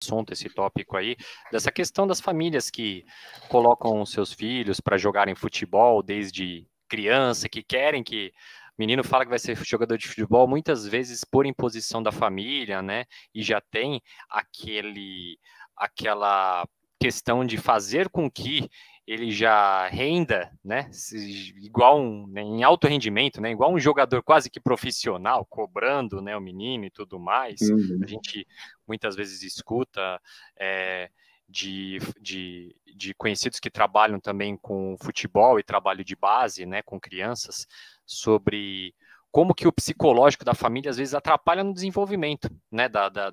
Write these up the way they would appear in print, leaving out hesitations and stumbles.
assunto, esse tópico aí, dessa questão das famílias que colocam seus filhos para jogarem futebol desde criança, que querem que o menino fala que vai ser jogador de futebol, muitas vezes por imposição da família, né? E já tem aquela questão de fazer com que ele já renda, né, né, em alto rendimento, né, igual um jogador quase que profissional, cobrando, né, o menino e tudo mais. A gente muitas vezes escuta de conhecidos que trabalham também com futebol e trabalho de base, né, com crianças, sobre como que o psicológico da família às vezes atrapalha no desenvolvimento, né,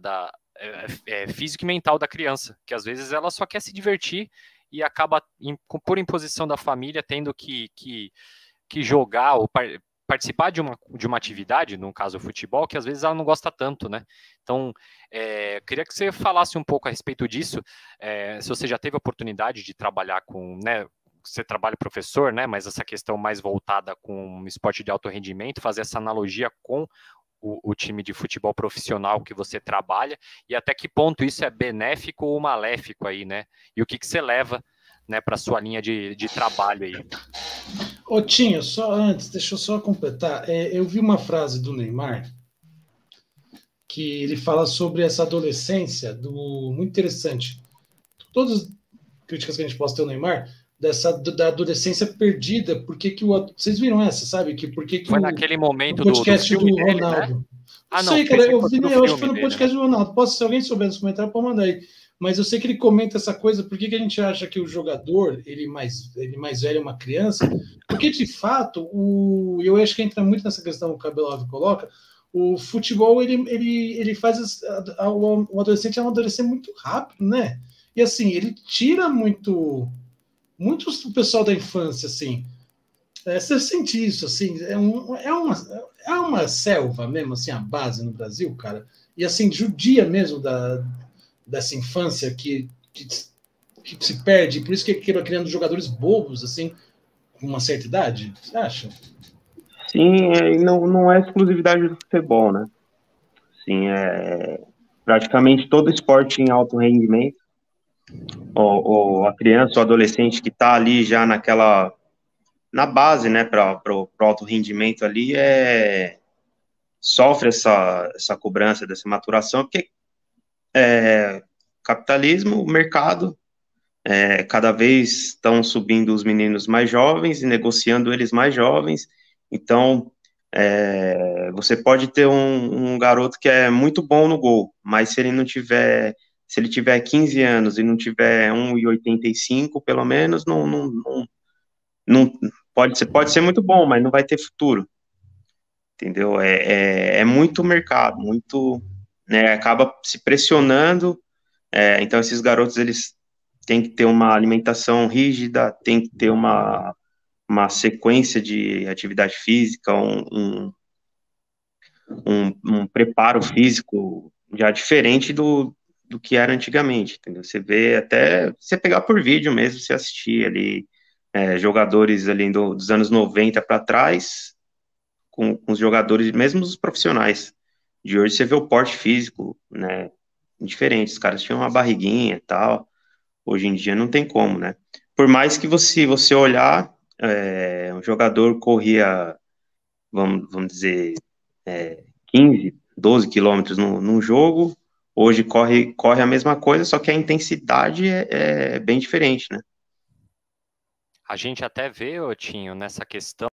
físico e mental da criança, que às vezes ela só quer se divertir e acaba, por imposição da família, tendo que jogar ou participar de uma atividade, no caso o futebol, que às vezes ela não gosta tanto, né? Então, queria que você falasse um pouco a respeito disso, se você já teve a oportunidade de trabalhar com, né, você trabalha professor, né, mas essa questão mais voltada com esporte de alto rendimento, fazer essa analogia com o time de futebol profissional que você trabalha, e até que ponto isso é benéfico ou maléfico aí, né? E o que você leva, né, para sua linha de trabalho aí. Ô, Tinho, só antes, deixa eu só completar. Eu vi uma frase do Neymar que ele fala sobre essa adolescência, muito interessante. Todas as críticas que a gente possa ter ao Neymar, da adolescência perdida, vocês viram essa, sabe? Foi naquele momento no podcast do filme do dele, Ronaldo. né? Não sei, cara, eu acho que foi no podcast né? do Ronaldo. Se alguém souber nos comentários, pode mandar aí. Mas eu sei que ele comenta essa coisa, por que a gente acha que o jogador, ele mais velho é uma criança? Porque, de fato, eu acho que entra muito nessa questão que o Cabelov coloca, o futebol, ele faz o adolescente amadurecer muito rápido, né? E, assim, ele tira muito o pessoal da infância, assim. Você sente isso, assim, é uma selva mesmo, assim, a base no Brasil, cara. E, assim, judia mesmo dessa infância que se perde, por isso que acaba criando jogadores bobos, assim, com uma certa idade, você acha? Sim, não é exclusividade do futebol, né? Sim, praticamente todo esporte em alto rendimento, ou a criança ou adolescente que está ali já na base, né, para o alto rendimento ali, sofre essa cobrança, dessa maturação, porque capitalismo, mercado, cada vez estão subindo os meninos mais jovens e negociando eles mais jovens, então você pode ter um garoto que é muito bom no gol, mas se ele tiver 15 anos e não tiver 1,85 pelo menos, não pode ser muito bom, mas não vai ter futuro, entendeu? É muito mercado, muito, né, acaba se pressionando, então esses garotos, eles têm que ter uma alimentação rígida, tem que ter uma sequência de atividade física, um preparo físico já diferente do que era antigamente, entendeu? Você vê até, você pegar por vídeo mesmo, você assistir ali, jogadores ali dos anos 90 para trás, com os jogadores, mesmo os profissionais de hoje, você vê o porte físico, né, diferente, os caras tinham uma barriguinha e tal, hoje em dia não tem como, né? Por mais que você olhar, um jogador corria, vamos dizer, 15, 12 quilômetros num jogo, hoje corre a mesma coisa, só que a intensidade é bem diferente, né? A gente até vê, Otinho, nessa questão